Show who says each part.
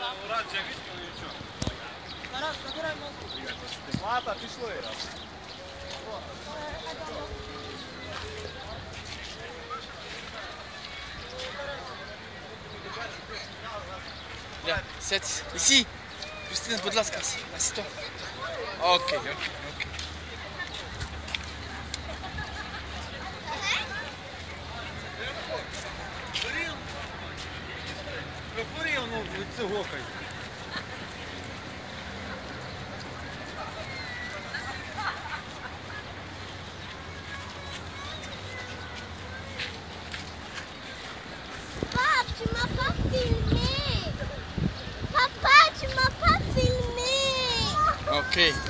Speaker 1: Zlata, pišlo je.
Speaker 2: Viens, sядь. Ici. Christine, будь ласка, assieds-toi. Ok, ok, ok.
Speaker 1: Какой он цигокой?
Speaker 3: Papa, tu m'as pas filmé. Papa, tu m'as pas filmé.
Speaker 2: Ok.